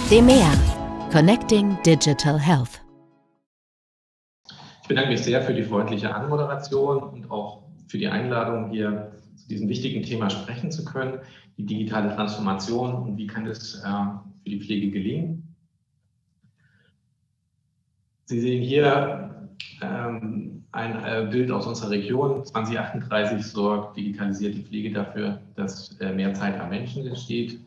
DEMEA – Connecting Digital Health. Ich bedanke mich sehr für die freundliche Anmoderation und auch für die Einladung, hier zu diesem wichtigen Thema sprechen zu können, die digitale Transformation und wie kann es für die Pflege gelingen. Sie sehen hier ein Bild aus unserer Region. 2038 sorgt digitalisierte Pflege dafür, dass mehr Zeit am Menschen entsteht.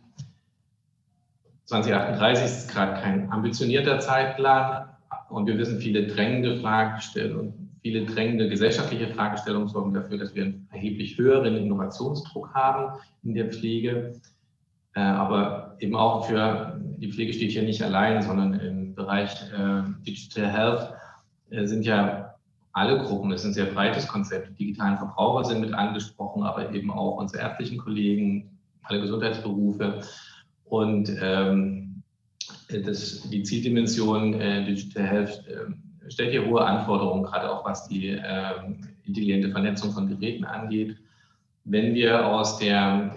2038 ist gerade kein ambitionierter Zeitplan und wir wissen, viele drängende Fragestellungen, viele drängende gesellschaftliche Fragestellungen sorgen dafür, dass wir einen erheblich höheren Innovationsdruck haben in der Pflege. Aber eben auch für die Pflege steht hier nicht allein, sondern im Bereich Digital Health sind ja alle Gruppen, es ist ein sehr breites Konzept. Die digitalen Verbraucher sind mit angesprochen, aber eben auch unsere ärztlichen Kollegen, alle Gesundheitsberufe. Und die Zieldimension Digital Health stellt hier hohe Anforderungen, gerade auch was die intelligente Vernetzung von Geräten angeht. Wenn wir aus der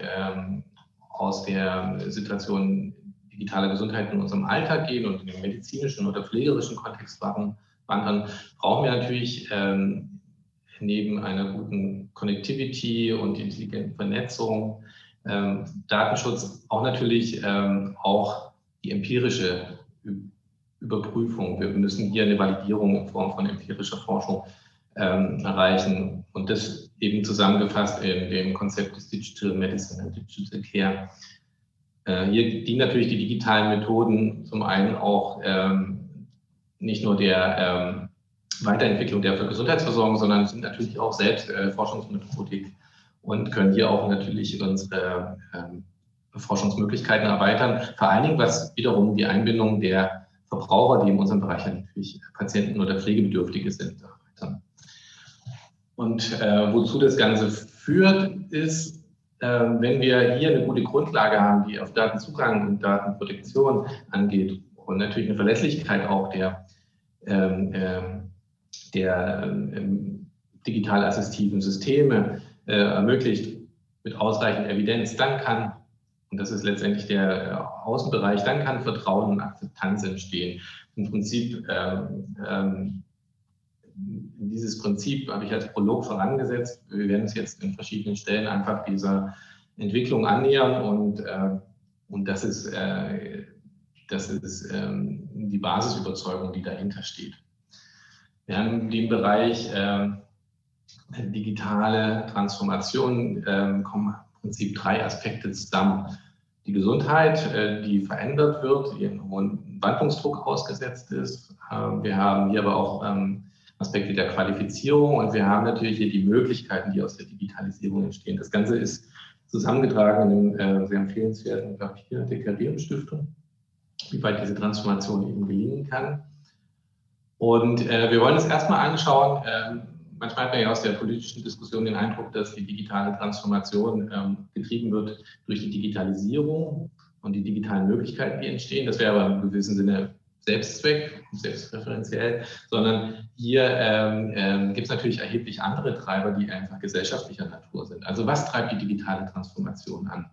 Situation digitaler Gesundheit in unserem Alltag gehen und in den medizinischen oder pflegerischen Kontext wandern, brauchen wir natürlich neben einer guten Connectivity und intelligenten Vernetzung Datenschutz auch natürlich auch die empirische Überprüfung. Wir müssen hier eine Validierung in Form von empirischer Forschung erreichen und das eben zusammengefasst in dem Konzept des Digital Medicine und Digital Care. Hier dienen natürlich die digitalen Methoden zum einen auch nicht nur der Weiterentwicklung der Gesundheitsversorgung, sondern sind natürlich auch selbst Forschungsmethodik und können hier auch natürlich unsere Forschungsmöglichkeiten erweitern. Vor allen Dingen, was wiederum die Einbindung der Verbraucher, die in unserem Bereich natürlich Patienten oder Pflegebedürftige sind, erweitern. Und wozu das Ganze führt, ist, wenn wir hier eine gute Grundlage haben, die auf Datenzugang und Datenprotektion angeht und natürlich eine Verlässlichkeit auch der digital assistiven Systeme ermöglicht mit ausreichend Evidenz, dann kann, und das ist letztendlich der Außenbereich, dann kann Vertrauen und Akzeptanz entstehen. Im Prinzip, dieses Prinzip habe ich als Prolog vorangesetzt. Wir werden uns jetzt in verschiedenen Stellen einfach dieser Entwicklung annähern und das ist die Basisüberzeugung, die dahinter steht. Wir haben den Bereich digitale Transformation, kommen im Prinzip 3 Aspekte zusammen. Die Gesundheit, die verändert wird, die einem hohen Wandlungsdruck ausgesetzt ist. Wir haben hier aber auch Aspekte der Qualifizierung und wir haben natürlich hier die Möglichkeiten, die aus der Digitalisierung entstehen. Das Ganze ist zusammengetragen in einem sehr empfehlenswerten Papier der Carrium-Stiftung, wie weit diese Transformation eben gelingen kann. Und wir wollen uns erstmal anschauen, manchmal hat man ja aus der politischen Diskussion den Eindruck, dass die digitale Transformation getrieben wird durch die Digitalisierung und die digitalen Möglichkeiten, die entstehen. Das wäre aber im gewissen Sinne Selbstzweck, selbstreferenziell, sondern hier gibt es natürlich erheblich andere Treiber, die einfach gesellschaftlicher Natur sind. Also was treibt die digitale Transformation an?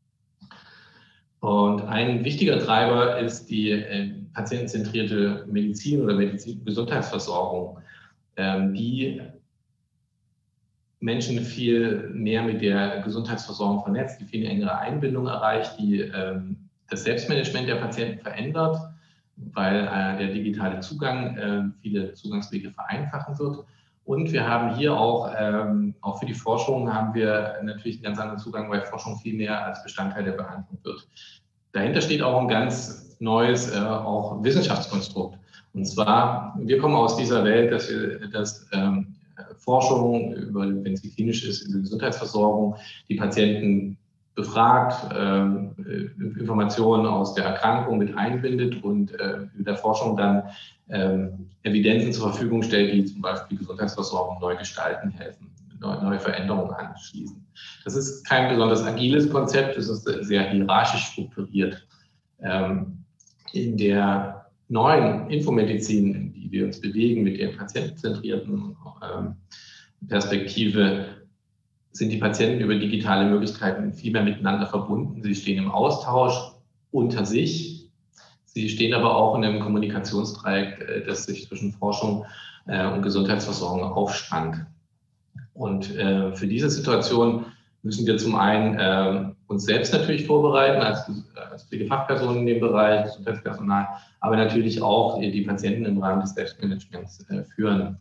Und ein wichtiger Treiber ist die patientenzentrierte Medizin oder Gesundheitsversorgung, die Menschen viel mehr mit der Gesundheitsversorgung vernetzt, die viel engere Einbindung erreicht, die das Selbstmanagement der Patienten verändert, weil der digitale Zugang viele Zugangswege vereinfachen wird. Und wir haben hier auch für die Forschung haben wir natürlich einen ganz anderen Zugang, weil Forschung viel mehr als Bestandteil der Behandlung wird. Dahinter steht auch ein ganz neues auch Wissenschaftskonstrukt. Und zwar, wir kommen aus dieser Welt, dass Forschung, wenn sie klinisch ist, in der Gesundheitsversorgung, die Patienten befragt, Informationen aus der Erkrankung mit einbindet und mit der Forschung dann Evidenzen zur Verfügung stellt, die zum Beispiel die Gesundheitsversorgung neu gestalten helfen, neue Veränderungen anschließen. Das ist kein besonders agiles Konzept, es ist sehr hierarchisch strukturiert. In der neuen Infomedizin, in die wir uns bewegen, mit der patientenzentrierten Perspektive, sind die Patienten über digitale Möglichkeiten viel mehr miteinander verbunden. Sie stehen im Austausch unter sich. Sie stehen aber auch in einem Kommunikationsdreieck, das sich zwischen Forschung und Gesundheitsversorgung aufspannt. Und für diese Situation müssen wir zum einen uns selbst natürlich vorbereiten als Pflegefachpersonen in dem Bereich, Gesundheitspersonal, aber natürlich auch die Patienten im Rahmen des Selbstmanagements führen.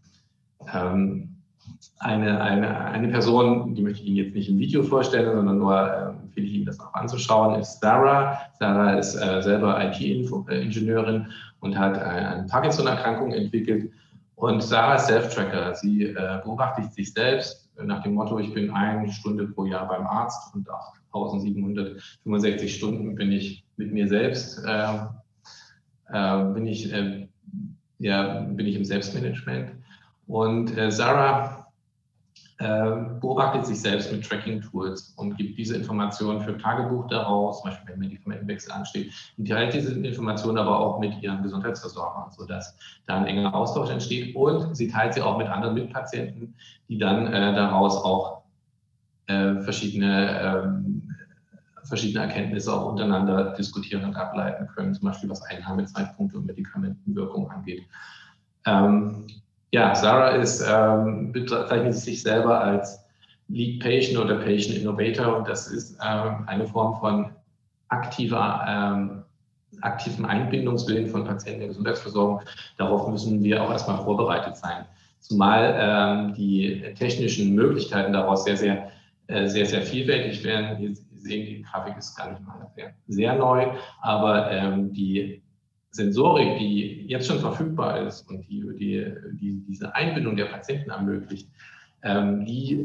Eine Person, die möchte ich Ihnen jetzt nicht im Video vorstellen, sondern nur empfehle ich Ihnen, das auch anzuschauen, ist Sarah. Sarah ist selber IT-Ingenieurin und hat eine Parkinson-Erkrankung entwickelt. Und Sarah ist Self-Tracker. Sie beobachtet sich selbst nach dem Motto, ich bin 1 Stunde pro Jahr beim Arzt und 8.765 Stunden bin ich mit mir selbst, bin ich im Selbstmanagement. Und Sarah beobachtet sich selbst mit Tracking-Tools und gibt diese Informationen für Tagebuch daraus, zum Beispiel wenn Medikamentenwechsel ansteht, und teilt diese Informationen aber auch mit ihren Gesundheitsversorgern, sodass da ein enger Austausch entsteht, und sie teilt sie auch mit anderen Mitpatienten, die dann daraus auch verschiedene Erkenntnisse auch untereinander diskutieren und ableiten können, zum Beispiel was Einnahmezeitpunkte und Medikamentenwirkung angeht. Sarah bezeichnet sich selber als Lead Patient oder Patient Innovator, und das ist eine Form von aktivem Einbindungswillen von Patienten der Gesundheitsversorgung. Darauf müssen wir auch erstmal vorbereitet sein. Zumal die technischen Möglichkeiten daraus sehr, sehr vielfältig werden. Hier sehen, die Grafik ist gar nicht mal sehr neu, aber die Sensorik, die jetzt schon verfügbar ist und die diese Einbindung der Patienten ermöglicht, die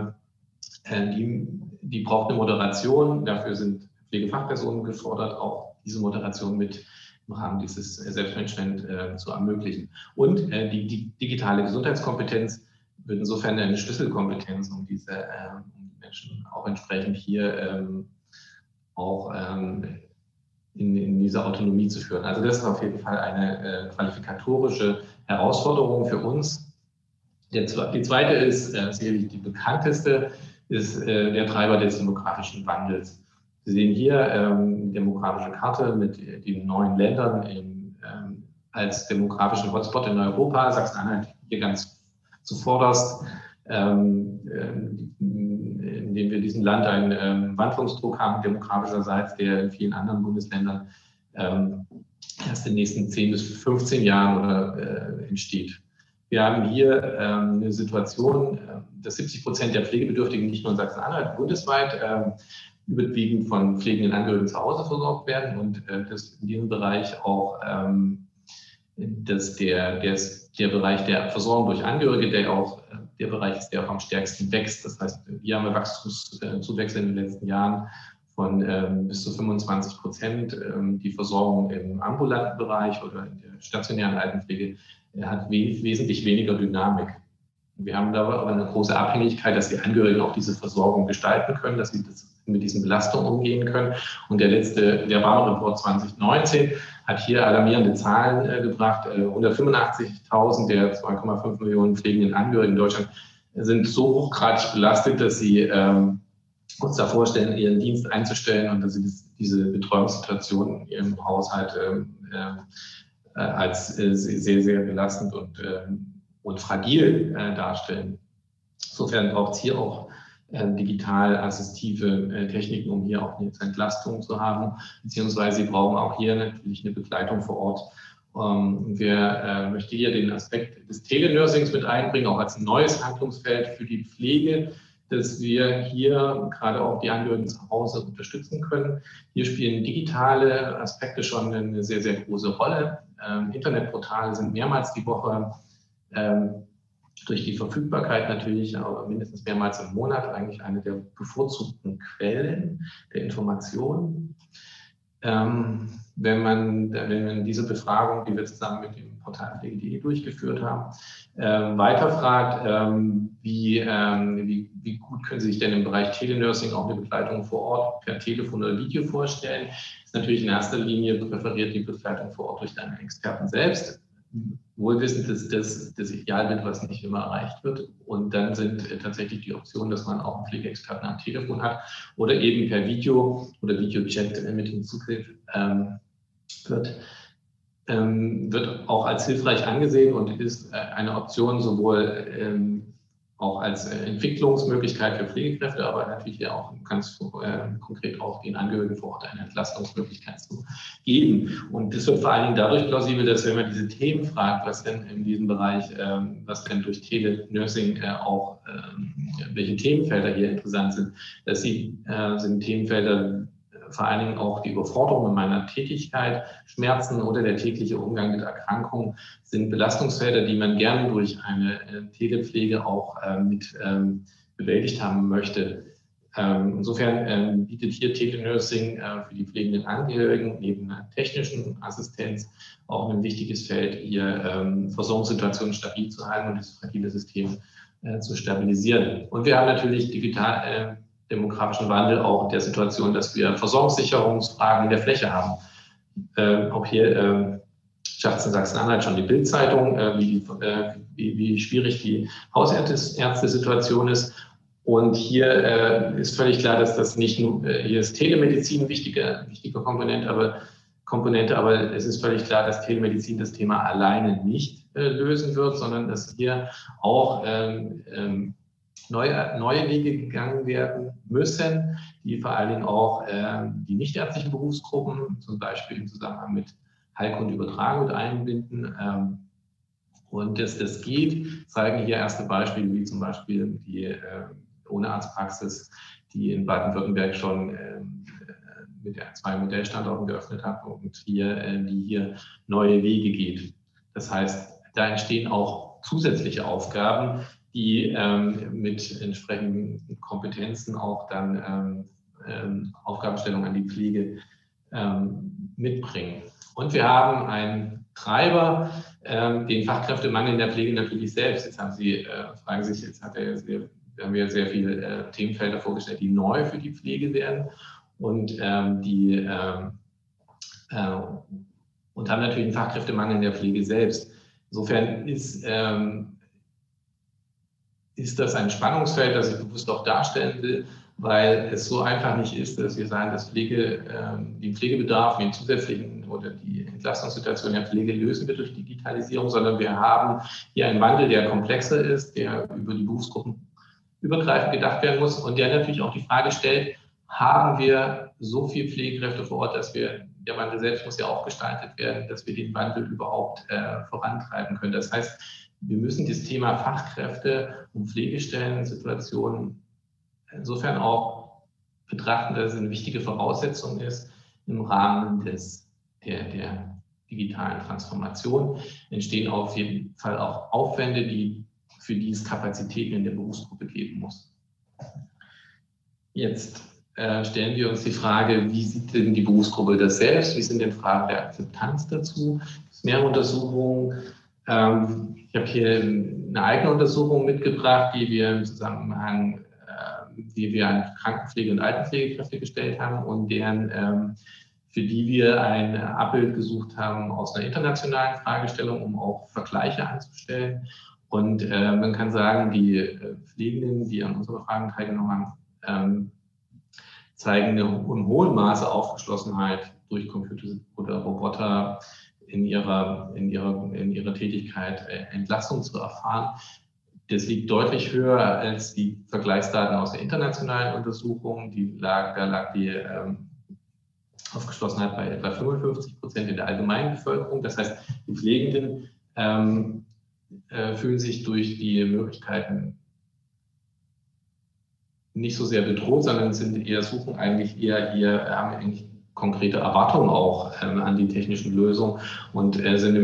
braucht eine Moderation. Dafür sind Pflegefachpersonen gefordert, auch diese Moderation mit im Rahmen dieses Selbstmanagement zu ermöglichen. Und die digitale Gesundheitskompetenz wird insofern eine Schlüsselkompetenz, um diese Menschen auch entsprechend hier in dieser Autonomie zu führen. Also das ist auf jeden Fall eine qualifikatorische Herausforderung für uns. Die zweite ist sicherlich die bekannteste, ist der Treiber des demografischen Wandels. Sie sehen hier demografische Karte mit den neuen Ländern als demografischen Hotspot in Europa. Sachsen-Anhalt hier ganz zuvorderst, indem wir in diesem Land einen Wandlungsdruck haben, demografischerseits, der in vielen anderen Bundesländern erst in den nächsten 10 bis 15 Jahren entsteht. Wir haben hier eine Situation, dass 70% der Pflegebedürftigen nicht nur in Sachsen-Anhalt, bundesweit überwiegend von pflegenden Angehörigen zu Hause versorgt werden, und dass in diesem Bereich auch dass der Bereich der Versorgung durch Angehörige, der auch der Bereich ist, der auch am stärksten wächst. Das heißt, hier haben wir Wachstumszuwächse in den letzten Jahren von bis zu 25%. Die Versorgung im ambulanten Bereich oder in der stationären Altenpflege hat wesentlich weniger Dynamik. Wir haben da aber eine große Abhängigkeit, dass die Angehörigen auch diese Versorgung gestalten können, dass sie mit diesen Belastungen umgehen können. Und der Barmer-Report 2019 hat hier alarmierende Zahlen gebracht. 185.000 der 2,5 Millionen pflegenden Angehörigen in Deutschland sind so hochgradig belastet, dass sie uns da vorstellen, ihren Dienst einzustellen, und dass sie diese Betreuungssituation in ihrem Haushalt als sehr, sehr belastend und fragil darstellen. Insofern braucht es hier auch digital assistive Techniken, um hier auch eine Entlastung zu haben, beziehungsweise sie brauchen auch hier natürlich eine Begleitung vor Ort. Wir möchten hier den Aspekt des Telenursings mit einbringen, auch als neues Handlungsfeld für die Pflege, dass wir hier gerade auch die Angehörigen zu Hause unterstützen können. Hier spielen digitale Aspekte schon eine sehr, sehr große Rolle. Internetportale sind mehrmals die Woche durch die Verfügbarkeit natürlich, aber mindestens mehrmals im Monat eigentlich eine der bevorzugten Quellen der Informationen. Wenn man diese Befragung, die wir zusammen mit dem Portal Pflege.de durchgeführt haben, weiterfragt, wie gut können Sie sich denn im Bereich Telenursing auch eine Begleitung vor Ort per Telefon oder Video vorstellen, ist natürlich in erster Linie präferiert die Begleitung vor Ort durch einen Experten selbst. Wohl wissend, dass das Idealbild, was nicht immer erreicht wird. Und dann sind tatsächlich die Optionen, dass man auch einen Pflegeexperten am Telefon hat oder eben per Video oder Videochat mit hinzukriegt, wird auch als hilfreich angesehen und ist eine Option sowohl auch als Entwicklungsmöglichkeit für Pflegekräfte, aber natürlich ja auch ganz konkret auch den Angehörigen vor Ort eine Entlastungsmöglichkeit zu geben. Und das wird vor allen Dingen dadurch plausibel, dass wenn man diese Themen fragt, was denn in diesem Bereich, was denn durch Telenursing welche Themenfelder hier interessant sind, das sind Themenfelder, vor allen Dingen auch die Überforderung in meiner Tätigkeit, Schmerzen oder der tägliche Umgang mit Erkrankungen sind Belastungsfelder, die man gerne durch eine Telepflege auch bewältigt haben möchte. Insofern bietet hier Telenursing für die pflegenden Angehörigen neben einer technischen Assistenz auch ein wichtiges Feld, hier Versorgungssituationen stabil zu halten und das fragile System zu stabilisieren. Und wir haben natürlich demografischen Wandel auch in der Situation, dass wir Versorgungssicherungsfragen in der Fläche haben. Auch hier schafft es in Sachsen-Anhalt schon die Bild-Zeitung, wie schwierig die Hausärzte-Situation ist. Und hier ist völlig klar, dass das nicht nur, hier ist Telemedizin wichtige Komponente, aber es ist völlig klar, dass Telemedizin das Thema alleine nicht lösen wird, sondern dass hier auch neue Wege gegangen werden müssen, die vor allen Dingen auch die nichtärztlichen Berufsgruppen, zum Beispiel im Zusammenhang mit Heilkundeübertragung mit einbinden. Und dass das geht, zeigen hier erste Beispiele, wie zum Beispiel die Ohne-Arzt-Praxis, die in Baden-Württemberg schon mit 2 Modellstandorten geöffnet hat und die hier neue Wege geht. Das heißt, da entstehen auch zusätzliche Aufgaben, die mit entsprechenden Kompetenzen auch dann Aufgabenstellungen an die Pflege mitbringen. Und wir haben einen Treiber, den Fachkräftemangel in der Pflege natürlich selbst. Jetzt haben Sie, fragen sich, wir haben ja sehr viele Themenfelder vorgestellt, die neu für die Pflege werden und haben natürlich einen Fachkräftemangel in der Pflege selbst. Insofern ist das ein Spannungsfeld, das ich bewusst auch darstellen will, weil es so einfach nicht ist, dass wir sagen, dass den Pflegebedarf, den zusätzlichen oder die Entlastungssituation der Pflege lösen wir durch Digitalisierung, sondern wir haben hier einen Wandel, der komplexer ist, der über die Berufsgruppen übergreifend gedacht werden muss und der natürlich auch die Frage stellt, haben wir so viele Pflegekräfte vor Ort, dass der Wandel selbst muss ja auch gestaltet werden, dass wir den Wandel überhaupt vorantreiben können. Das heißt, wir müssen das Thema Fachkräfte und Pflegestellensituationen insofern auch betrachten, dass es eine wichtige Voraussetzung ist. Im Rahmen der digitalen Transformation entstehen auf jeden Fall auch Aufwände, für die es Kapazitäten in der Berufsgruppe geben muss. Jetzt stellen wir uns die Frage, wie sieht denn die Berufsgruppe das selbst? Wie sind denn Fragen der Akzeptanz dazu? Es gibt mehrere Untersuchungen. Ich habe hier eine eigene Untersuchung mitgebracht, die wir im Zusammenhang, die wir an Krankenpflege- und Altenpflegekräfte gestellt haben und für die wir ein Abbild gesucht haben aus einer internationalen Fragestellung, um auch Vergleiche anzustellen. Und man kann sagen, die Pflegenden, die an unserer Befragung teilgenommen haben, zeigen im hohen Maße Aufgeschlossenheit durch Computer oder Roboter in ihrer Tätigkeit Entlastung zu erfahren. Das liegt deutlich höher als die Vergleichsdaten aus der internationalen Untersuchung. Da lag die Aufgeschlossenheit bei etwa 55% in der allgemeinen Bevölkerung. Das heißt, die Pflegenden fühlen sich durch die Möglichkeiten nicht so sehr bedroht, sondern haben eigentlich konkrete Erwartungen auch an die technischen Lösungen und sind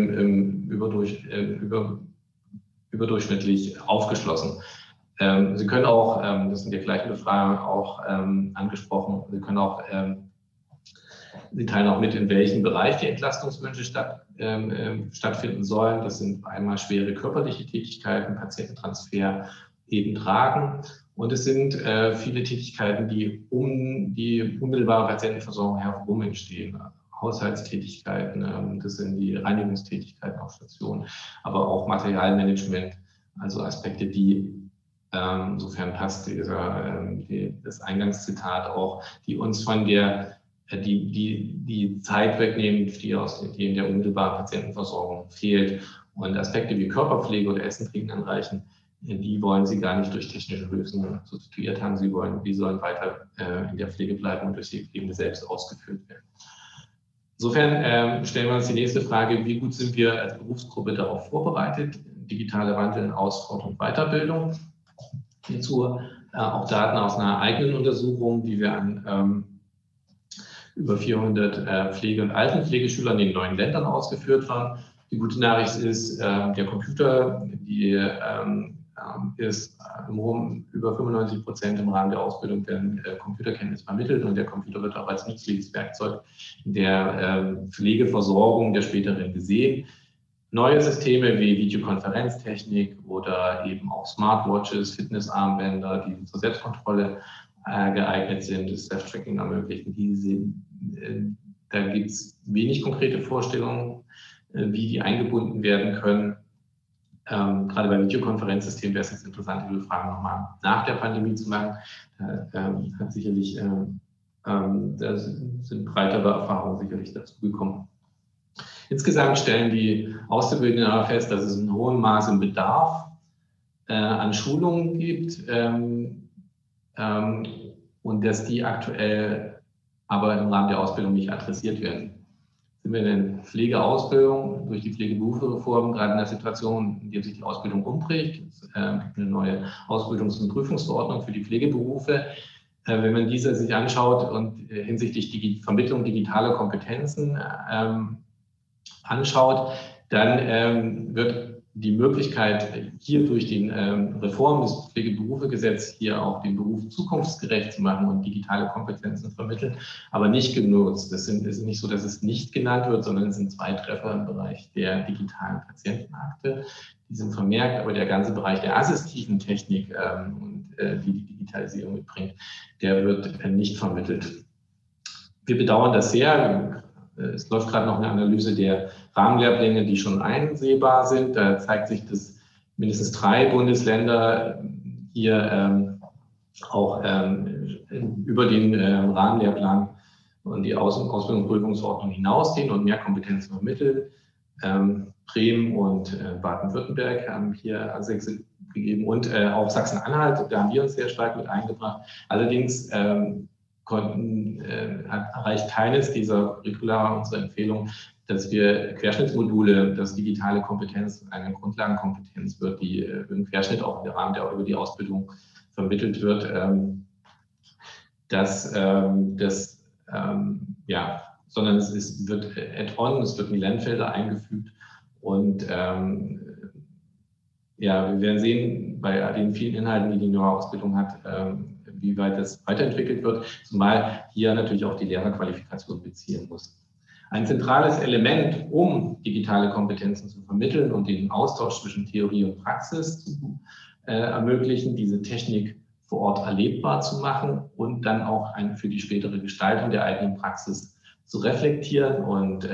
überdurchschnittlich aufgeschlossen. Sie können auch, das sind die gleichen Befragungen auch angesprochen, Sie teilen auch mit, in welchem Bereich die Entlastungswünsche stattfinden sollen. Das sind einmal schwere körperliche Tätigkeiten, Patiententransfer, eben tragen. Und es sind viele Tätigkeiten, die um die unmittelbare Patientenversorgung herum entstehen. Haushaltstätigkeiten, das sind die Reinigungstätigkeiten auf Stationen, aber auch Materialmanagement, also Aspekte, die, insofern passt das Eingangszitat auch, die uns von der die Zeit wegnehmen, die in der unmittelbaren Patientenversorgung fehlt. Und Aspekte wie Körperpflege oder Essen, Trinken anreichen, die wollen Sie gar nicht durch technische Lösungen substituiert haben. Die sollen weiter in der Pflege bleiben und durch die Pflegende selbst ausgeführt werden. Insofern stellen wir uns die nächste Frage: Wie gut sind wir als Berufsgruppe darauf vorbereitet? Digitale Wandel, Ausforderung und Weiterbildung. Hierzu auch Daten aus einer eigenen Untersuchung, die wir an über 400 Pflege- und Altenpflegeschülern in 9 Ländern ausgeführt haben. Die gute Nachricht ist, der Computer, ist über 95% im Rahmen der Ausbildung werden Computerkenntnis vermittelt, und der Computer wird auch als nützliches Werkzeug der Pflegeversorgung der späteren gesehen. Neue Systeme wie Videokonferenztechnik oder eben auch Smartwatches, Fitnessarmbänder, die zur Selbstkontrolle geeignet sind, das Self-Tracking ermöglichen, da gibt es wenig konkrete Vorstellungen, wie die eingebunden werden können. Gerade bei Videokonferenzsystemen wäre es jetzt interessant, diese Fragen nochmal nach der Pandemie zu machen. Hat sicherlich, da sind breitere Erfahrungen sicherlich dazugekommen. Insgesamt stellen die Auszubildenden aber fest, dass es in hohem Maße einen Bedarf an Schulungen gibt und dass die aktuell aber im Rahmen der Ausbildung nicht adressiert werden. Sind wir in der Pflegeausbildung durch die Pflegeberufereform gerade in der Situation, in der sich die Ausbildung umbricht. Es gibt eine neue Ausbildungs- und Prüfungsverordnung für die Pflegeberufe. Wenn man diese sich anschaut und hinsichtlich die Vermittlung digitaler Kompetenzen anschaut, dann wird die Möglichkeit, hier durch die Reform des Pflegeberufegesetzes hier auch den Beruf zukunftsgerecht zu machen und digitale Kompetenzen vermitteln, aber nicht genutzt. Es ist nicht so, dass es nicht genannt wird, sondern es sind 2 Treffer im Bereich der digitalen Patientenakte. Die sind vermerkt, aber der ganze Bereich der assistiven Technik und die Digitalisierung mitbringt, der wird nicht vermittelt. Wir bedauern das sehr. Es läuft gerade noch eine Analyse der Rahmenlehrpläne, die schon einsehbar sind. Da zeigt sich, dass mindestens 3 Bundesländer hier auch über den Rahmenlehrplan und die Ausbildungs- und Prüfungsordnung hinausgehen und mehr Kompetenzen vermitteln. Bremen und Baden-Württemberg haben hier Ansätze gegeben und auch Sachsen-Anhalt, da haben wir uns sehr stark mit eingebracht. Allerdings erreicht keines dieser Curricula unsere Empfehlung, dass wir Querschnittsmodule, dass digitale Kompetenz eine Grundlagenkompetenz wird, die im Querschnitt auch im Rahmen der über die Ausbildung vermittelt wird, sondern es wird add-on, es wird in die Lernfelder eingefügt und wir werden sehen, bei den vielen Inhalten, die die neue Ausbildung hat, wie weit das weiterentwickelt wird, zumal hier natürlich auch die Lehrerqualifikation beziehen muss. Ein zentrales Element, um digitale Kompetenzen zu vermitteln und den Austausch zwischen Theorie und Praxis zu ermöglichen, diese Technik vor Ort erlebbar zu machen und dann auch für die spätere Gestaltung der eigenen Praxis zu reflektieren und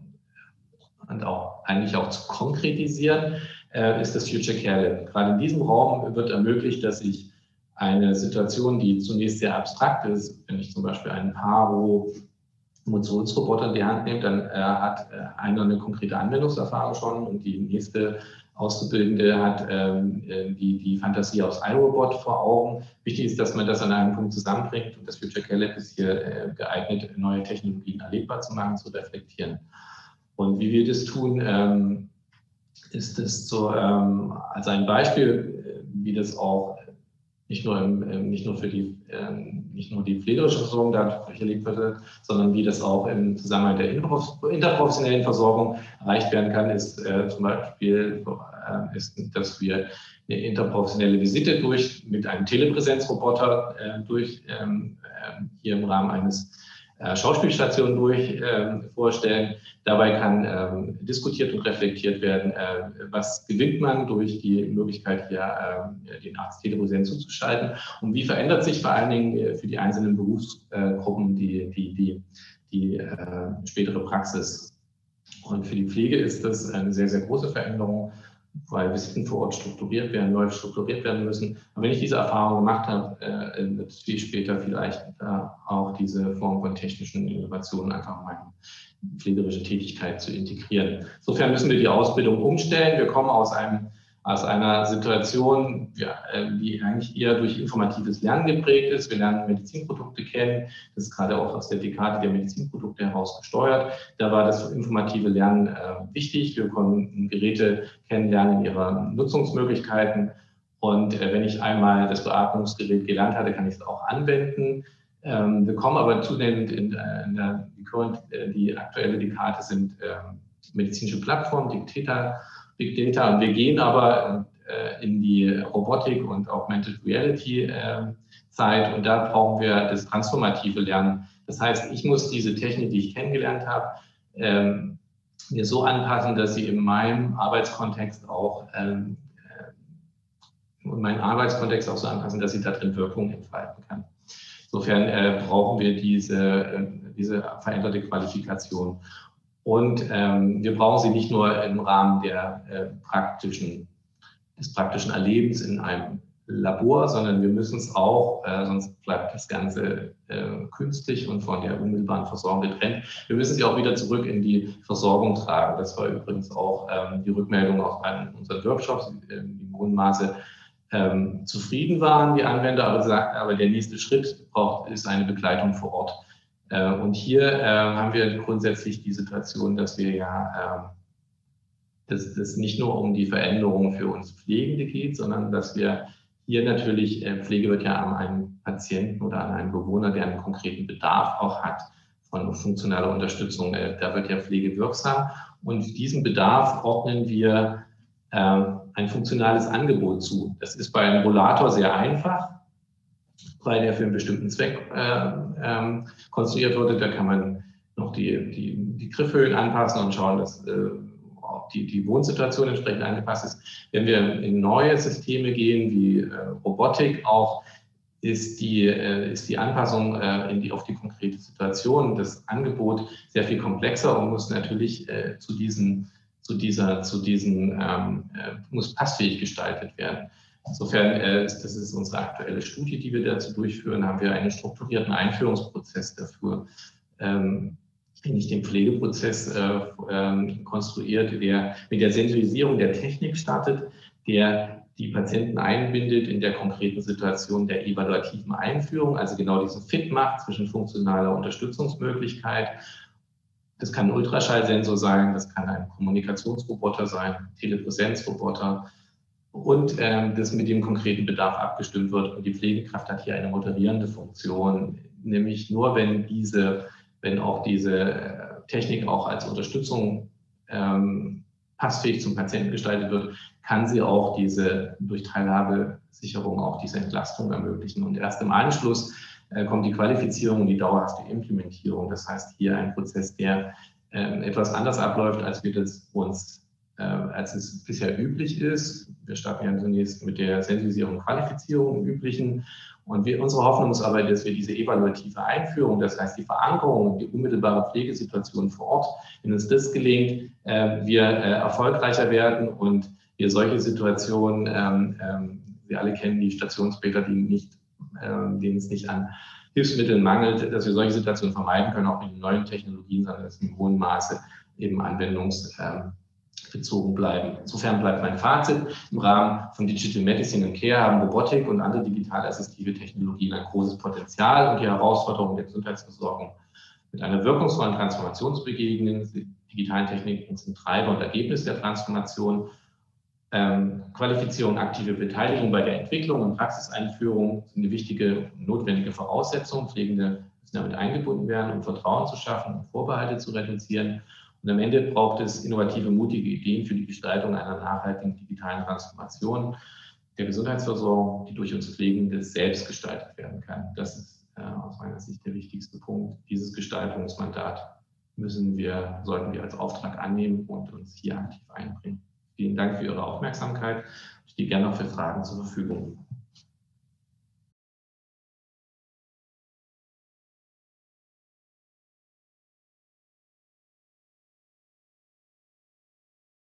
auch eigentlich auch zu konkretisieren, ist das Future Care Lab. Gerade in diesem Raum wird ermöglicht, dass ich eine Situation, die zunächst sehr abstrakt ist, wenn ich zum Beispiel einen Paro Emotionsroboter in die Hand nehme, dann hat einer eine konkrete Anwendungserfahrung schon und die nächste Auszubildende hat die Fantasie aus iRobot vor Augen. Wichtig ist, dass man das an einem Punkt zusammenbringt und das Future Care Lab ist hier geeignet, neue Technologien erlebbar zu machen, zu reflektieren. Und wie wir das tun, ist das so als ein Beispiel, wie das auch nicht nur die pflegerische Versorgung dadurch erlebt wird, sondern wie das auch im Zusammenhang der interprofessionellen Versorgung erreicht werden kann, ist zum Beispiel, dass wir eine interprofessionelle Visite mit einem Telepräsenzroboter hier im Rahmen eines Schauspielstation vorstellen. Dabei kann diskutiert und reflektiert werden, was gewinnt man durch die Möglichkeit, hier den Arzt telepräsent zuzuschalten und wie verändert sich vor allen Dingen für die einzelnen Berufsgruppen die spätere Praxis. Und für die Pflege ist das eine sehr, sehr große Veränderung. weil Wissen vor Ort strukturiert werden, neu strukturiert werden müssen. Aber wenn ich diese Erfahrung gemacht habe, wird es viel später vielleicht auch diese Form von technischen Innovationen einfach in meine pflegerische Tätigkeit zu integrieren. Insofern müssen wir die Ausbildung umstellen. Wir kommen aus einer Situation, die eigentlich eher durch informatives Lernen geprägt ist. Wir lernen Medizinprodukte kennen. Das ist gerade auch aus der Dekade der Medizinprodukte heraus gesteuert. Da war das informative Lernen wichtig. Wir konnten Geräte kennenlernen in ihrer Nutzungsmöglichkeiten. Und wenn ich einmal das Beatmungsgerät gelernt hatte, kann ich es auch anwenden. Wir kommen aber zunehmend die aktuelle Dekade sind medizinische Plattformen, Big Data, und wir gehen aber in die Robotik und Augmented Reality Zeit, und da brauchen wir das transformative Lernen. Das heißt, ich muss diese Technik, die ich kennengelernt habe, mir so anpassen, dass sie in meinem Arbeitskontext auch so anpassen, dass sie da drin Wirkung entfalten kann. Insofern brauchen wir diese veränderte Qualifikation. Und wir brauchen sie nicht nur im Rahmen des praktischen Erlebens in einem Labor, sondern wir müssen es auch, sonst bleibt das Ganze künstlich und von der unmittelbaren Versorgung getrennt. Wir müssen sie auch wieder zurück in die Versorgung tragen. Das war übrigens auch die Rückmeldung aus einem unserer Workshops, die im hohen Maße zufrieden waren, die Anwender, aber der nächste Schritt ist eine Begleitung vor Ort. Und hier haben wir grundsätzlich die Situation, dass wir dass es nicht nur um die Veränderung für uns Pflegende geht, sondern dass wir hier natürlich, Pflege wird ja an einen Patienten oder an einen Bewohner, der einen konkreten Bedarf auch hat von funktionaler Unterstützung, da wird ja Pflege wirksam. Und diesem Bedarf ordnen wir ein funktionales Angebot zu. Das ist bei einem Rollator sehr einfach, weil der für einen bestimmten Zweck konstruiert wurde. Da kann man noch die Griffhöhen anpassen und schauen, dass auch die Wohnsituation entsprechend angepasst ist. Wenn wir in neue Systeme gehen, wie Robotik auch, ist die Anpassung auf die konkrete Situation, das Angebot sehr viel komplexer und muss natürlich muss passfähig gestaltet werden. Insofern, das ist unsere aktuelle Studie, die wir dazu durchführen, haben wir einen strukturierten Einführungsprozess dafür, ich den Pflegeprozess konstruiert, der mit der Sensibilisierung der Technik startet, der die Patienten einbindet in der konkreten Situation der evaluativen Einführung, also genau diesen Fit macht zwischen funktionaler Unterstützungsmöglichkeit. Das kann ein Ultraschallsensor sein, das kann ein Kommunikationsroboter sein, ein Telepräsenzroboter, und das mit dem konkreten Bedarf abgestimmt wird. Und die Pflegekraft hat hier eine moderierende Funktion, nämlich nur wenn auch diese Technik auch als Unterstützung passfähig zum Patienten gestaltet wird, kann sie auch durch Teilhabesicherung auch diese Entlastung ermöglichen. Und erst im Anschluss kommt die Qualifizierung und die dauerhafte Implementierung. Das heißt, hier ein Prozess, der etwas anders abläuft, als es bisher üblich ist. Wir starten ja zunächst mit der Sensibilisierung und Qualifizierung im Üblichen. Und unsere Hoffnung ist aber, dass wir diese evaluative Einführung, das heißt die Verankerung, die unmittelbare Pflegesituation vor Ort, wenn uns das gelingt, wir erfolgreicher werden und wir solche Situationen, Sie alle kennen die Stationsbäder, denen es nicht an Hilfsmitteln mangelt, dass wir solche Situationen vermeiden können, auch mit den neuen Technologien, sondern dass wir in hohem Maße eben anwendungsbezogen bleiben. Insofern bleibt mein Fazit: Im Rahmen von Digital Medicine and Care haben Robotik und andere digital assistive Technologien ein großes Potenzial, und die Herausforderungen der Gesundheitsversorgung mit einer wirkungsvollen Transformation zu begegnen. Die digitalen Techniken sind Treiber und Ergebnis der Transformation. Qualifizierung, aktive Beteiligung bei der Entwicklung und Praxiseinführung sind eine wichtige und notwendige Voraussetzung. Pflegende müssen damit eingebunden werden, um Vertrauen zu schaffen und Vorbehalte zu reduzieren. Und am Ende braucht es innovative, mutige Ideen für die Gestaltung einer nachhaltigen digitalen Transformation der Gesundheitsversorgung, die durch uns Pflegende selbst gestaltet werden kann. Das ist aus meiner Sicht der wichtigste Punkt. Dieses Gestaltungsmandat sollten wir als Auftrag annehmen und uns hier aktiv einbringen. Vielen Dank für Ihre Aufmerksamkeit. Ich stehe gerne noch für Fragen zur Verfügung.